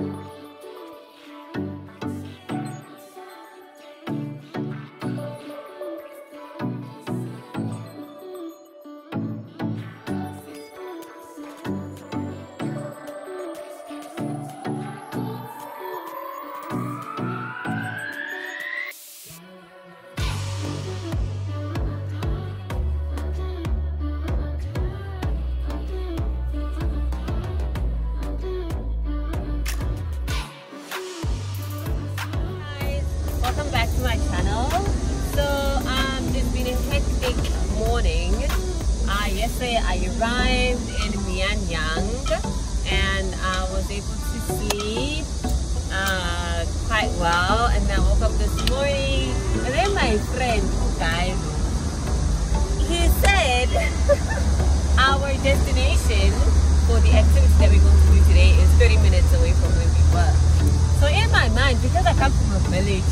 Welcome back to my channel. So it's been a hectic morning. Yesterday I arrived in Myanmar and I was able to sleep quite well, and then I woke up this morning and then my friend, guys, he said our destination for the activity that we're going to do today is 30 minutes away from where we were. So in my mind, because I come from a village,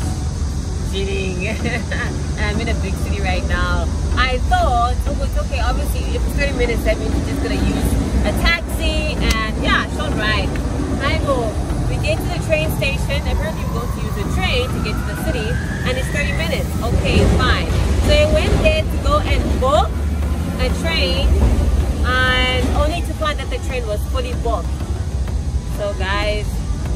and I'm in a big city right now, I thought, oh, it's okay, obviously if it's 30 minutes that means we're just gonna use a taxi and yeah, short ride. We get to the train station, apparently we're going to use a train to get to the city, and it's 30 minutes. Okay, fine. So I went there to go and book a train, and only to find that the train was fully booked. So guys,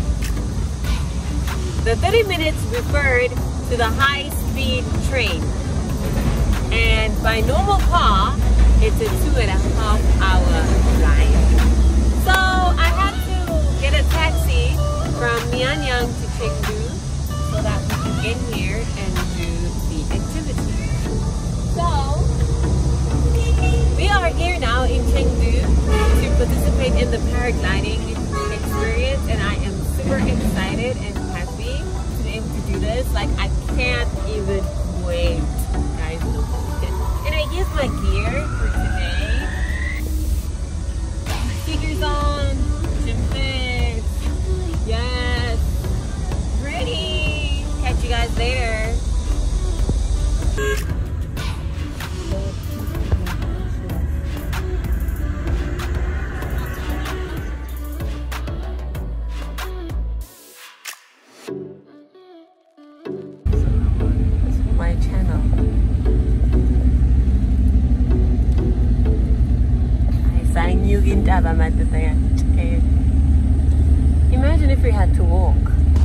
the 30 minutes referred to the high-speed train, and by normal car it's a 2.5-hour ride. So I had to get a taxi from Myanmar to Chengdu so that we can get here and do the activity. So we are here now in Chengdu to participate in the paragliding experience, and I am super excited and happy to be able to do this. Like, I can't even wait, guys. And here's my gear for today. Got my sneakers on, gym fits. Yes, ready. Catch you guys later. My channel. Imagine if we had to walk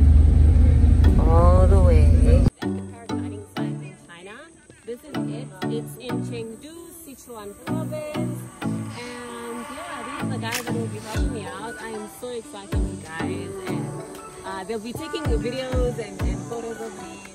all the way. That's the paragliding site in China. This is it. It's in Chengdu, Sichuan province. And yeah, these are the guys that will be helping me out. I am so excited, you guys. And they'll be taking videos and photos of me.